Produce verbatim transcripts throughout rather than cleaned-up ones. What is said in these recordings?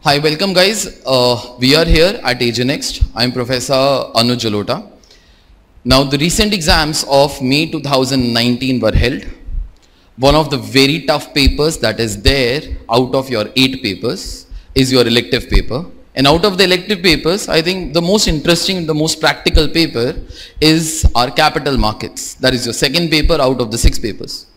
Hi, welcome guys. Uh, we are here at A J NeXt. I am Professor Anuj Jalota. Now the recent exams of May two thousand nineteen were held. One of the very tough papers that is there out of your eight papers is your elective paper. And out of the elective papers, I think the most interesting, the most practical paper is our capital markets. That is your second paper out of the six papers.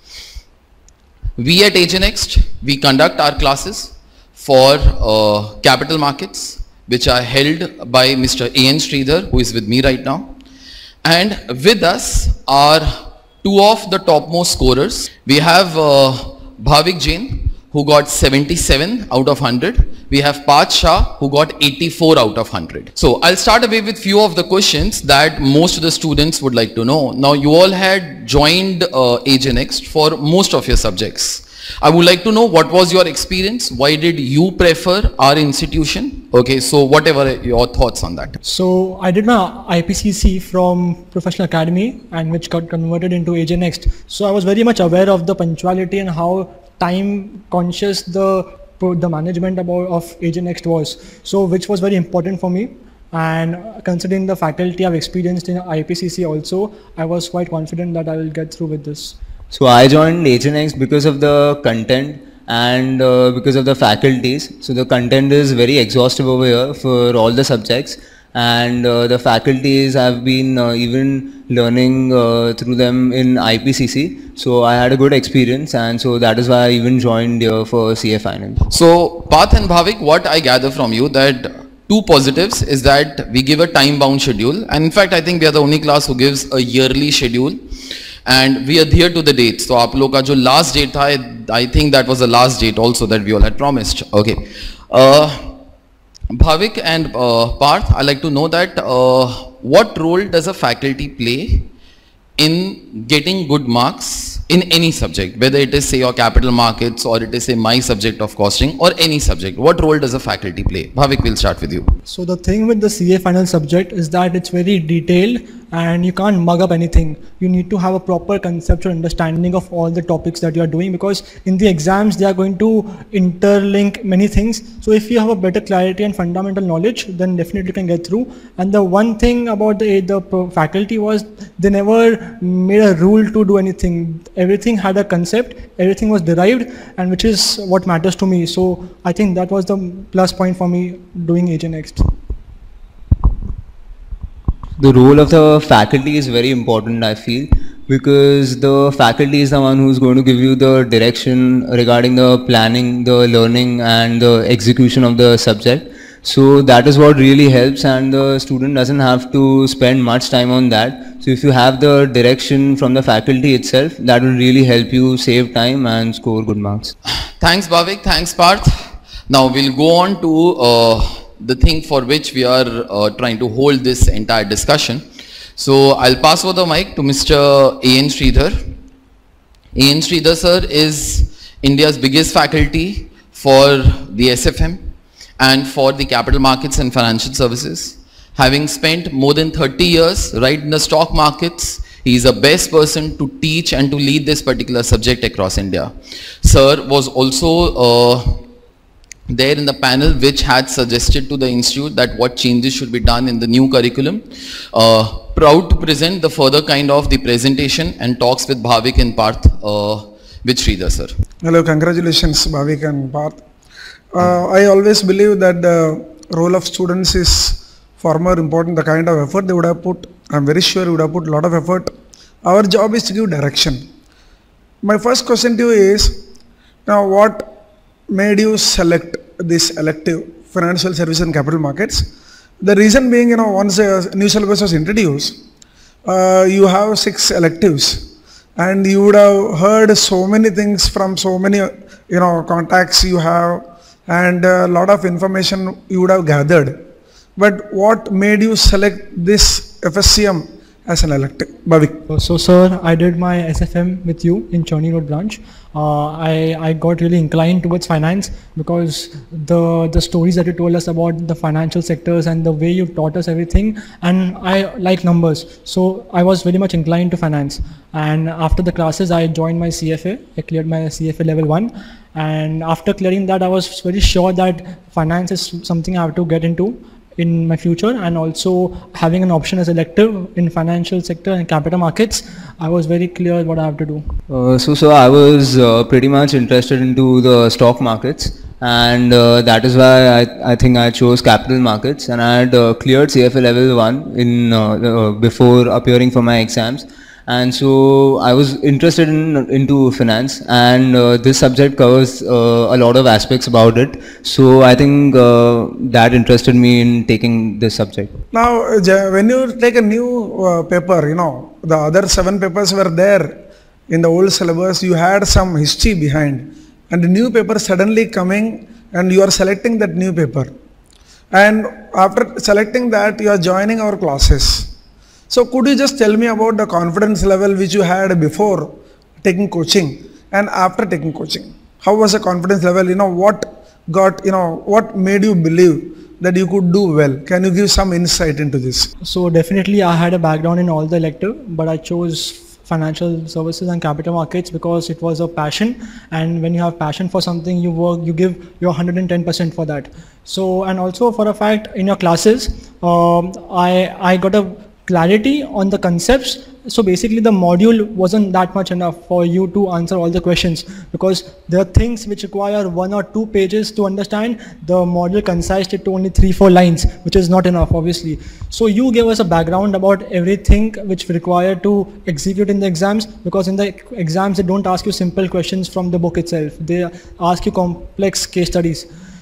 We at A J NeXt, we conduct our classes for uh, capital markets, which are held by Mister A N Sridhar, who is with me right now. And with us are two of the topmost scorers. We have uh, Bhavik Jain, who got seventy-seven out of one hundred. We have Parth Shah, who got eighty-four out of one hundred. So I'll start away with few of the questions that most of the students would like to know. Now you all had joined uh, A J NeXt for most of your subjects. I would like to know what was your experience, why did you prefer our institution? Okay, so whatever your thoughts on that. So I did my I P C C from Professional Academy, and which got converted into A J NeXt. So I was very much aware of the punctuality and how time conscious the the management about of A J NeXt was. So which was very important for me. And considering the faculty I've experienced in I P C C also, I was quite confident that I will get through with this. So I joined A J NeXt because of the content and uh, because of the faculties. So the content is very exhaustive over here for all the subjects, and uh, the faculties have been uh, even learning uh, through them in I P C C. So I had a good experience, and so that is why I even joined here for C A Final. So Parth and Bhavik, what I gather from you that two positives is that we give a time bound schedule, and in fact I think we are the only class who gives a yearly schedule. And we adhere to the dates. So आप लोग का जो last date था, I think that was the last date also that we all had promised. Okay. Uh, Bhavik and uh, Parth, I like to know that uh, what role does a faculty play in getting good marks in any subject, whether it is say your capital markets or it is say my subject of costing or any subject. What role does a faculty play? Bhavik, we'll start with you. So the thing with the C A final subject is that it's very detailed and you can't mug up anything. You need to have a proper conceptual understanding of all the topics that you are doing, because in the exams they are going to interlink many things. So if you have a better clarity and fundamental knowledge, then definitely you can get through. And the one thing about the, the faculty was they never made a rule to do anything. Everything had a concept, everything was derived, and which is what matters to me. So I think that was the plus point for me doing A J NeXt. The role of the faculty is very important, I feel, because the faculty is the one who's going to give you the direction regarding the planning, the learning and the execution of the subject. So that is what really helps, and the student doesn't have to spend much time on that. So if you have the direction from the faculty itself, that will really help you save time and score good marks. Thanks Bhavik, thanks Parth. Now we'll go on to uh, the thing for which we are uh, trying to hold this entire discussion. So I'll pass over the mic to Mister A N Sridhar. A N Sridhar sir is India's biggest faculty for the S F M and for the capital markets and financial services. Having spent more than thirty years right in the stock markets, he is the best person to teach and to lead this particular subject across India. Sir was also uh, there in the panel which had suggested to the institute that what changes should be done in the new curriculum. Uh, proud to present the further kind of the presentation and talks with Bhavik and Parth uh, with Sridhar sir. Hello, congratulations Bhavik and Parth. Uh, I always believe that the role of students is far more important. The kind of effort they would have put, I am very sure you would have put a lot of effort. Our job is to give direction. My first question to you is, now what made you select this elective financial services and capital markets? The reason being, you know, once a new syllabus was introduced, uh, you have six electives, and you would have heard so many things from so many, you know, contacts you have, and a lot of information you would have gathered. But what made you select this F S C M as an elective? Bhavik. So sir, I did my S F M with you in Churni Road branch. uh, I, I got really inclined towards finance because the, the stories that you told us about the financial sectors and the way you taught us everything, and I like numbers. So I was very much inclined to finance. And after the classes, I joined my C F A. I cleared my C F A level one. And after clearing that, I was very sure that finance is something I have to get into in my future, and also having an option as elective in financial sector and capital markets, I was very clear what I have to do. Uh, so, so I was uh, pretty much interested into the stock markets, and uh, that is why I, I think I chose capital markets, and I had uh, cleared C F A level one in uh, uh, before appearing for my exams. And so I was interested in into finance, and uh, this subject covers uh, a lot of aspects about it. So I think uh, that interested me in taking this subject. Now, uh, when you take a new uh, paper, you know, the other seven papers were there in the old syllabus, you had some history behind, and the new paper suddenly coming and you are selecting that new paper. And after selecting that, you are joining our classes. So could you just tell me about the confidence level which you had before taking coaching and after taking coaching? How was the confidence level? You know, what got, you know, what made you believe that you could do well? Can you give some insight into this? So definitely I had a background in all the elective, but I chose financial services and capital markets because it was a passion, and when you have passion for something, you work, you give your one hundred ten percent for that. So, and also for a fact, in your classes, um, I, I got a clarity on the concepts. So basically the module wasn't that much enough for you to answer all the questions, because there are things which require one or two pages to understand. The module concised it to only three, four lines, which is not enough, obviously. So you gave us a background about everything which required to execute in the exams, because in the exams they don't ask you simple questions from the book itself. They ask you complex case studies.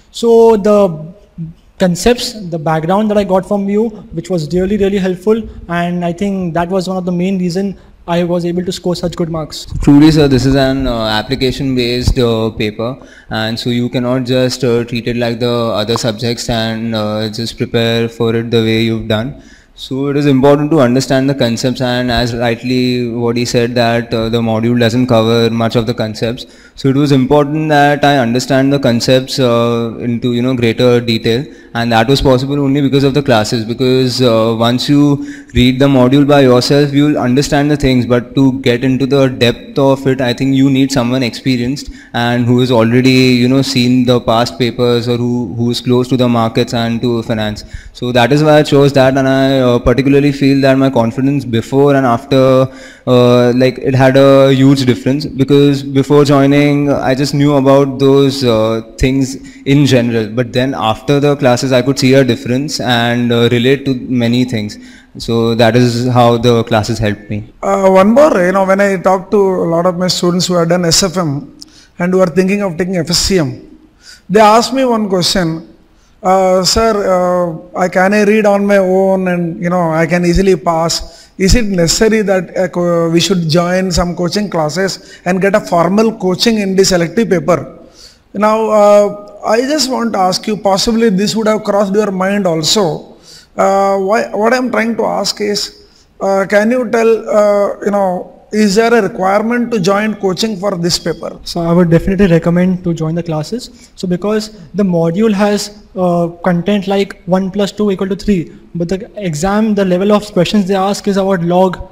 So the concepts, the background that I got from you, which was really, really helpful, and I think that was one of the main reason I was able to score such good marks. Truly, sir, this is an uh, application-based uh, paper, and so you cannot just uh, treat it like the other subjects and uh, just prepare for it the way you've done. So it is important to understand the concepts, and as rightly what he said, that uh, the module doesn't cover much of the concepts. So it was important that I understand the concepts uh, into, you know, greater detail, and that was possible only because of the classes, because uh, once you read the module by yourself, you'll understand the things, but to get into the depth of it, I think you need someone experienced and who has already, you know, seen the past papers, or who, who is close to the markets and to finance. So that is why I chose that, and I uh, particularly feel that my confidence before and after, uh, like it had a huge difference, because before joining I just knew about those uh, things in general, but then after the classes I could see a difference and uh, relate to many things. So that is how the classes helped me. Uh, one more, you know, when I talk to a lot of my students who have done S F M and who are thinking of taking F S C M, they ask me one question, uh, sir, uh, I can I read on my own and, you know, I can easily pass. Is it necessary that uh, we should join some coaching classes and get a formal coaching in this elective paper? Now, uh, I just want to ask you, possibly this would have crossed your mind also. Uh, why, what I am trying to ask is, uh, can you tell, uh, you know, is there a requirement to join coaching for this paper? So I would definitely recommend to join the classes. So because the module has uh, content like one plus two equal to three, but the exam, the level of questions they ask is about log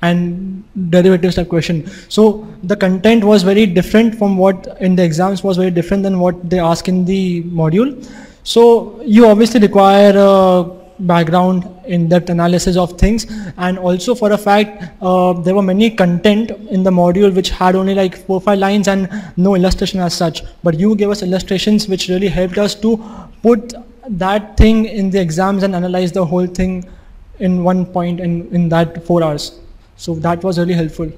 and derivatives type question. So the content was very different from what in the exams was very different than what they ask in the module. So you obviously require a background in depth analysis of things, and also for a fact uh, there were many content in the module which had only like four or five lines and no illustration as such, but you gave us illustrations which really helped us to put that thing in the exams and analyze the whole thing in one point in, in that four hours. So that was really helpful.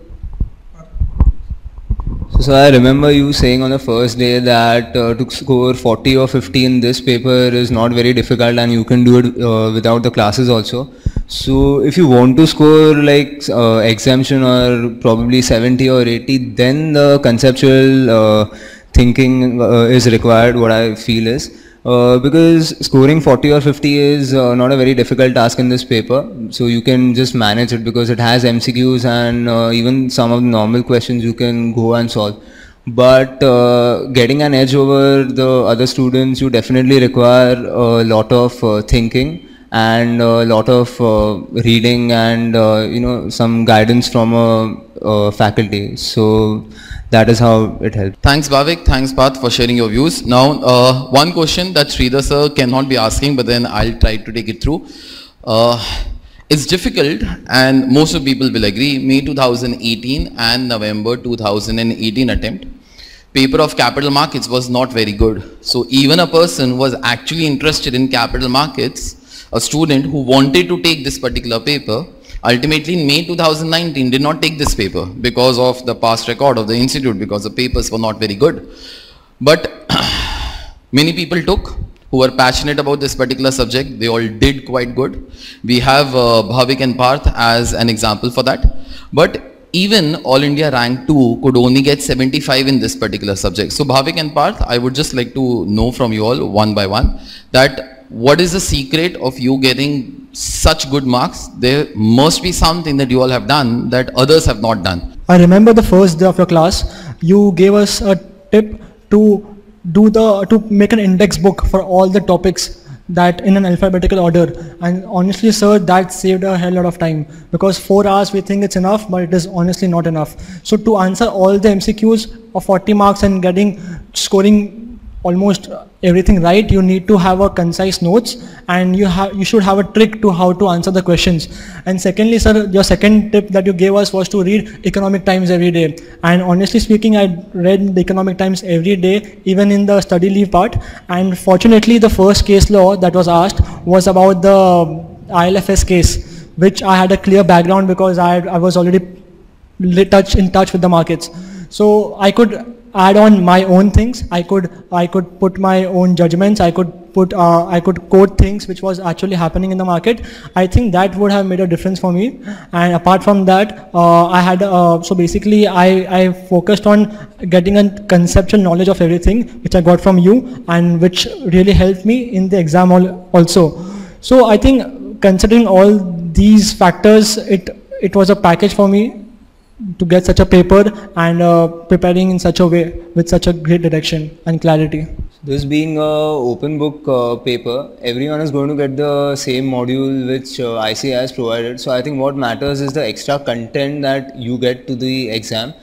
So I remember you saying on the first day that uh, to score forty or fifty in this paper is not very difficult, and you can do it uh, without the classes also. So if you want to score like uh, exemption or probably seventy or eighty, then the conceptual uh, thinking uh, is required, what I feel is. Uh, because scoring forty or fifty is uh, not a very difficult task in this paper, so you can just manage it because it has M C Qs and uh, even some of the normal questions you can go and solve. But uh, getting an edge over the other students, you definitely require a lot of uh, thinking and a lot of uh, reading and uh, you know, some guidance from a, a faculty. So that is how it helps. Thanks Bhavik, thanks Parth for sharing your views. Now uh, one question that Sridhar sir cannot be asking, but then I'll try to take it through. Uh, it's difficult, and most of people will agree, May two thousand eighteen and November two thousand eighteen attempt, paper of capital markets was not very good. So even a person who was actually interested in capital markets, a student who wanted to take this particular paper, ultimately in May two thousand nineteen did not take this paper because of the past record of the institute, because the papers were not very good. But many people took, who were passionate about this particular subject. They all did quite good. We have uh, Bhavik and Parth as an example for that. But even All India Rank two could only get seventy-five in this particular subject. So Bhavik and Parth, I would just like to know from you all one by one that what is the secret of you getting such good marks? There must be something that you all have done that others have not done. I remember the first day of your class, you gave us a tip to do the, to make an index book for all the topics that in an alphabetical order, and honestly sir, that saved a hell lot of time, because four hours we think it's enough, but it is honestly not enough. So to answer all the M C Qs of forty marks and getting, scoring almost everything right, you need to have a concise notes, and you have you should have a trick to how to answer the questions. And secondly sir, your second tip that you gave us was to read Economic Times every day, and honestly speaking, I read the Economic Times every day, even in the study leave part. And fortunately the first case law that was asked was about the I L F S case, which I had a clear background because I, I was already touch in touch with the markets, so I could add on my own things. I could I could put my own judgments. I could put uh, I could quote things which was actually happening in the market. I think that would have made a difference for me. And apart from that, uh, I had uh, so basically I I focused on getting a conceptual knowledge of everything, which I got from you, and which really helped me in the exam also. So I think considering all these factors, it it was a package for me to get such a paper and uh, preparing in such a way with such a great direction and clarity. This being a open book uh, paper, everyone is going to get the same module which uh, I C A I has provided. So I think what matters is the extra content that you get to the exam.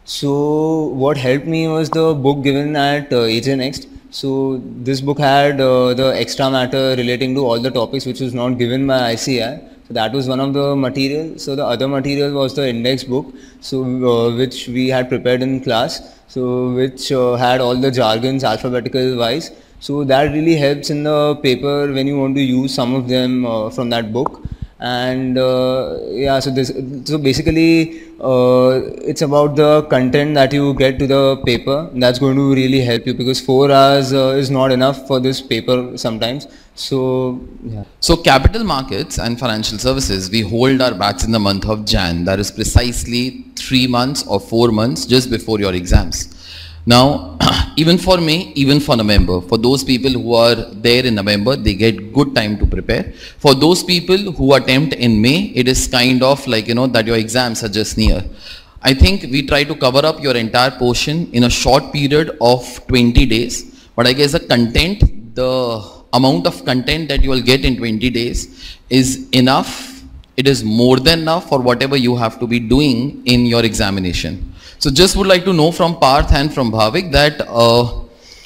So what helped me was the book given at uh, A J NeXt. So this book had uh, the extra matter relating to all the topics which was not given by I C A I. So that was one of the material. So the other material was the index book, so uh, which we had prepared in class, so which uh, had all the jargons alphabetical wise. So that really helps in the paper when you want to use some of them uh, from that book. And uh, yeah, so this so basically uh, it's about the content that you get to the paper. That's going to really help you, because four hours uh, is not enough for this paper sometimes. So yeah. So capital markets and financial services, we hold our batch in the month of Jan. That is precisely three months or four months just before your exams. Now, even for May, even for November, for those people who are there in November, they get good time to prepare. For those people who attempt in May, it is kind of like, you know, that your exams are just near. I think we try to cover up your entire portion in a short period of twenty days. But I guess the content, the amount of content that you will get in twenty days is enough. It is more than enough for whatever you have to be doing in your examination. So just would like to know from Parth and from Bhavik that uh,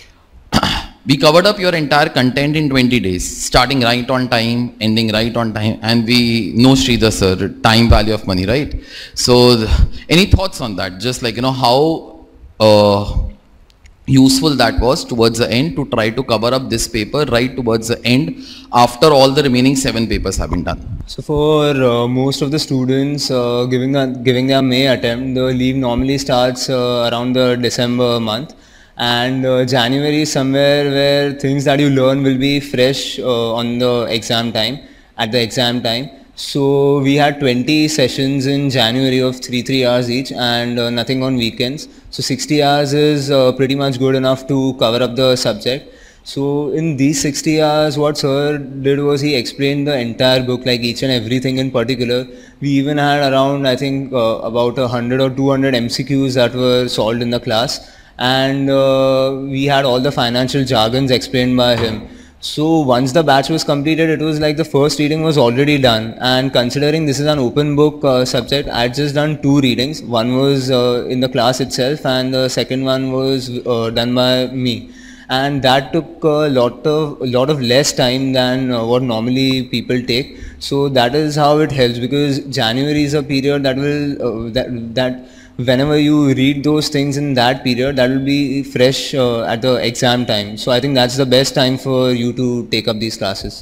we covered up your entire content in twenty days, starting right on time, ending right on time, and we know Sridhar sir, time value of money, right? So any thoughts on that? Just like, you know, how uh, useful that was towards the end to try to cover up this paper right towards the end after all the remaining seven papers have been done. So for uh, most of the students uh, giving a, giving their May attempt, the leave normally starts uh, around the December month, and uh, January is somewhere where things that you learn will be fresh uh, on the exam time, at the exam time. So we had twenty sessions in January of three, three hours each, and uh, nothing on weekends. So sixty hours is uh, pretty much good enough to cover up the subject. So in these sixty hours, what sir did was he explained the entire book, like each and everything in particular. We even had around, I think, uh, about one hundred or two hundred M C Qs that were solved in the class. and uh, we had all the financial jargons explained by him. So once the batch was completed, it was like the first reading was already done, and considering this is an open book uh, subject, I had just done two readings. One was uh, in the class itself, and the second one was uh, done by me, and that took a lot of a lot of less time than uh, what normally people take. So that is how it helps, because January is a period that will uh, that that whenever you read those things in that period, that will be fresh uh, at the exam time. So I think that's the best time for you to take up these classes.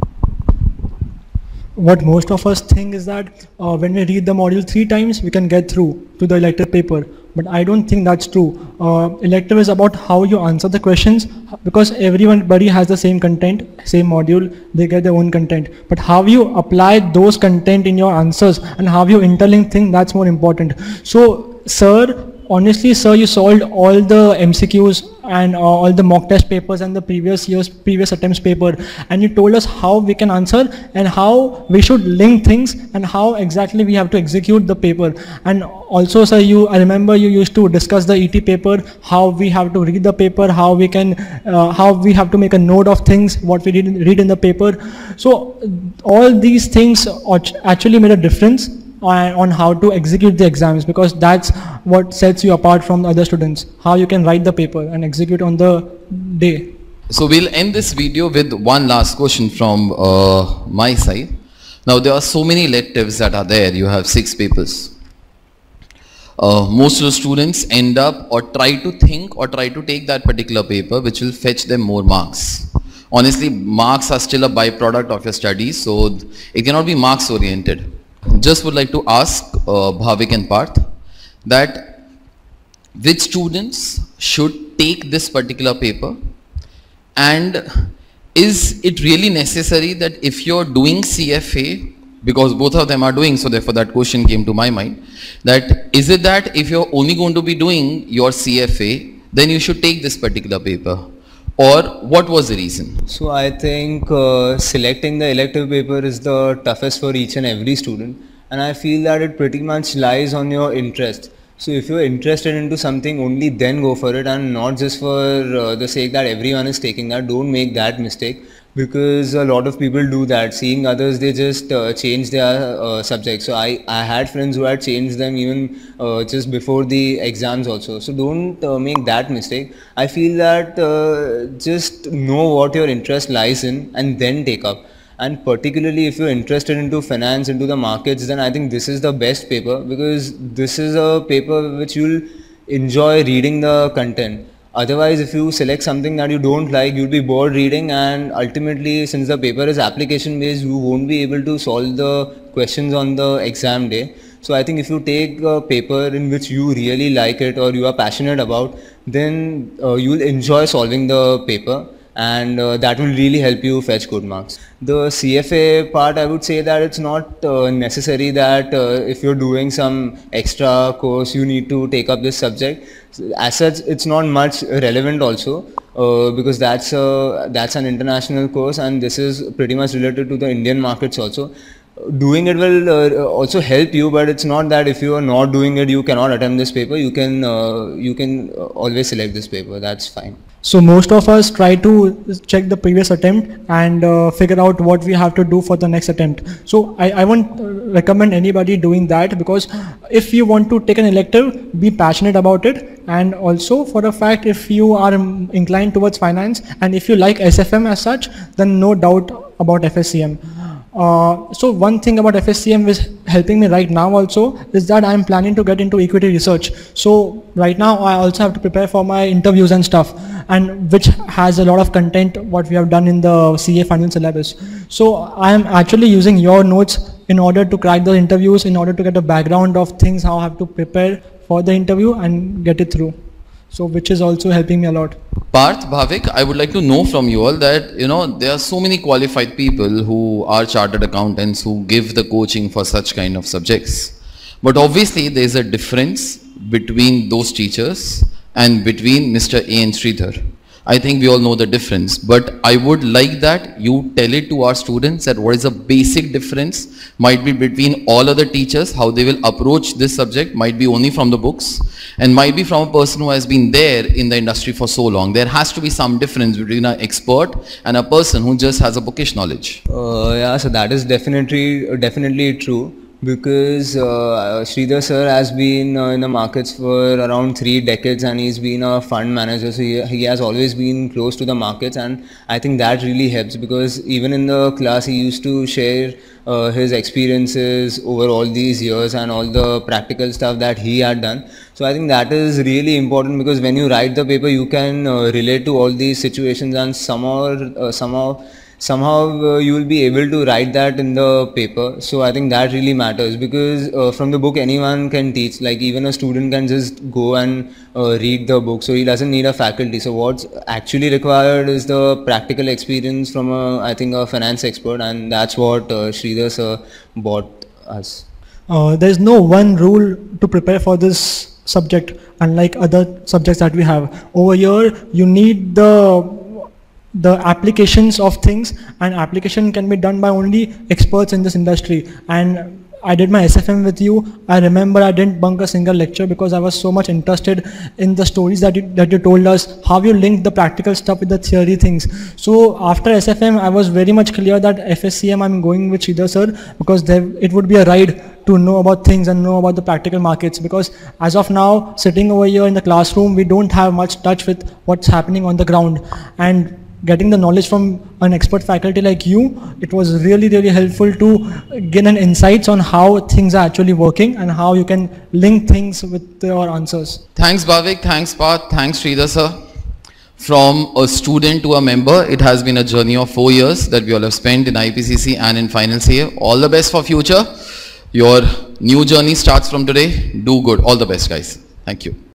What most of us think is that uh, when we read the module three times, we can get through to the elective paper. But I don't think that's true. Uh, elective is about how you answer the questions, because everybody has the same content, same module, they get their own content. But how you apply those content in your answers and how you interlink things, that's more important. So, sir, honestly, sir, you solved all the M C Qs and uh, all the mock test papers and the previous year's previous attempts paper, and you told us how we can answer and how we should link things and how exactly we have to execute the paper. And also, sir, you I remember you used to discuss the E T paper, how we have to read the paper, how we can uh, how we have to make a note of things what we read, read in the paper. So all these things actually made a difference on how to execute the exams, because that's what sets you apart from the other students, how you can write the paper and execute on the day. So we'll end this video with one last question from uh, my side. Now there are so many electives that are there. You have six papers. Uh, most of the students end up or try to think or try to take that particular paper which will fetch them more marks. Honestly, marks are still a byproduct of your studies, so it cannot be marks oriented. Just would like to ask uh, Bhavik and Parth that which students should take this particular paper, and is it really necessary that if you're doing C F A, because both of them are doing, so therefore that question came to my mind, that is it that if you're only going to be doing your C F A, then you should take this particular paper? Or what was the reason? So I think uh, selecting the elective paper is the toughest for each and every student, and I feel that it pretty much lies on your interest. So if you're interested into something, only then go for it, and not just for uh, the sake that everyone is taking that. Don't make that mistake, because a lot of people do that. Seeing others, they just uh, change their uh, subject. So I, I had friends who had changed them even uh, just before the exams also. So don't uh, make that mistake. I feel that uh, just know what your interest lies in and then take up. And particularly if you're interested into finance, into the markets, then I think this is the best paper, because this is a paper which you'll enjoy reading the content. Otherwise, if you select something that you don't like, you'll be bored reading, and ultimately, since the paper is application based, you won't be able to solve the questions on the exam day. So I think if you take a paper in which you really like it or you are passionate about, then uh, you'll enjoy solving the paper, and uh, that will really help you fetch good marks. The C F A part, I would say that it's not uh, necessary that uh, if you're doing some extra course, you need to take up this subject. As such, it's not much relevant also, uh, because that's a, that's an international course, and this is pretty much related to the Indian markets also. Doing it will uh, also help you, but it's not that if you are not doing it, you cannot attempt this paper. You can uh, you can always select this paper. That's fine. So most of us try to check the previous attempt and uh, figure out what we have to do for the next attempt. So I, I won't recommend anybody doing that, because if you want to take an elective, be passionate about it. And also for the fact, if you are inclined towards finance and if you like S F M as such, then no doubt about F S C M. Uh, so one thing about F S C M is helping me right now also is that I am planning to get into equity research. So right now I also have to prepare for my interviews and stuff, and which has a lot of content what we have done in the C A final syllabus. So I am actually using your notes in order to crack the interviews, in order to get a background of things, how I have to prepare for the interview and get it through. So which is also helping me a lot. Parth, Bhavik, I would like to know from you all that, you know, there are so many qualified people who are chartered accountants who give the coaching for such kind of subjects. But obviously there is a difference between those teachers and between Mister A and Sridhar. I think we all know the difference, but I would like that you tell it to our students that what is the basic difference might be between all other teachers, how they will approach this subject might be only from the books and might be from a person who has been there in the industry for so long. There has to be some difference between an expert and a person who just has a bookish knowledge. Uh, yeah, so that is definitely definitely true, because uh, Sridhar sir has been uh, in the markets for around three decades and he's been a fund manager, so he, he has always been close to the markets, and I think that really helps, because even in the class he used to share uh, his experiences over all these years and all the practical stuff that he had done. So I think that is really important, because when you write the paper you can uh, relate to all these situations, and somehow uh, somehow somehow uh, you will be able to write that in the paper. So I think that really matters, because uh, from the book anyone can teach, like even a student can just go and uh, read the book, so he doesn't need a faculty. So what's actually required is the practical experience from a, I think, a finance expert, and that's what uh, Sridhar sir bought us. Uh, there's no one rule to prepare for this subject, unlike other subjects that we have. Over here you need the the applications of things, and application can be done by only experts in this industry. And I did my S F M with you. I remember I didn't bunk a single lecture because I was so much interested in the stories that you, that you told us, how you linked the practical stuff with the theory things. So after S F M I was very much clear that F S C M I'm going with Sridhar sir, because there, it would be a ride to know about things and know about the practical markets, because as of now sitting over here in the classroom we don't have much touch with what's happening on the ground, and getting the knowledge from an expert faculty like you, it was really really helpful to gain an insights on how things are actually working and how you can link things with your answers. Thanks Bhavik, thanks Parth, thanks Sridhar sir. From a student to a member, it has been a journey of four years that we all have spent in I P C C and in final C A. All the best for future. Your new journey starts from today. Do good. All the best guys. Thank you.